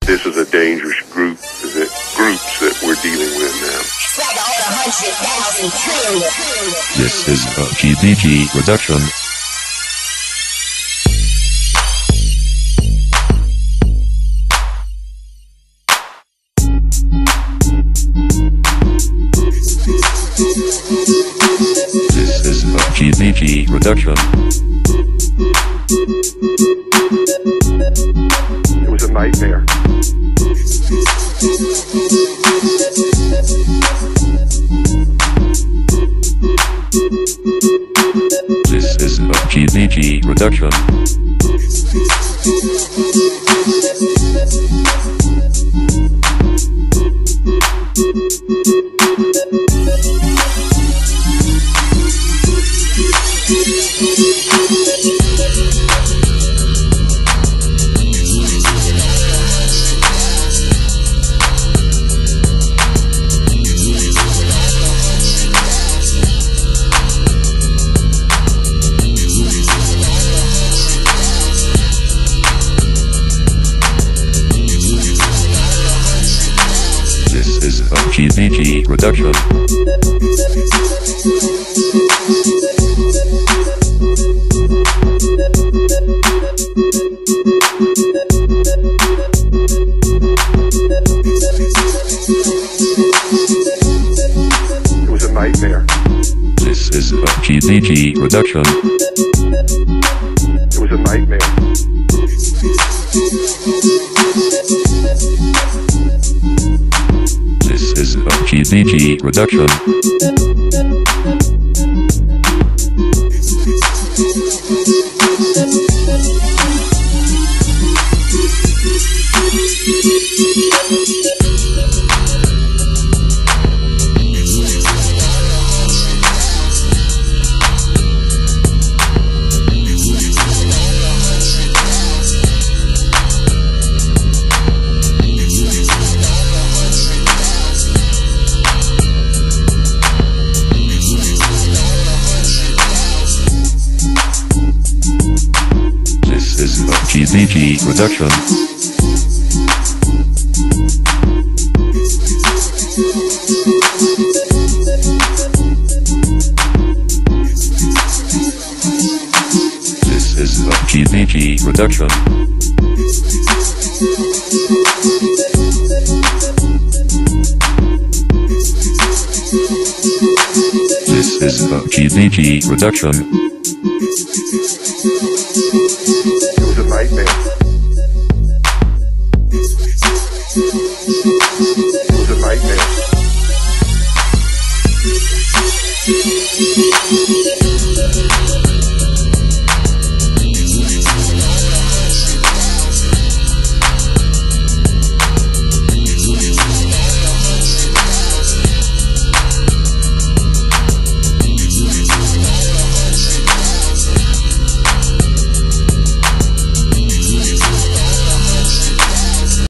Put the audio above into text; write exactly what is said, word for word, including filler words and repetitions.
This is a dangerous group, that groups that we're dealing with now. This is a G B G production. This is a G B G production. It was a nightmare. This is a G B G production. This is a G B G production. It was a nightmare. This is a G B G production. It was a nightmare. This is a G B G production. This is a G B G production. This is a G B G production. This is a G B G production. It was a nightmare. It was a nightmare.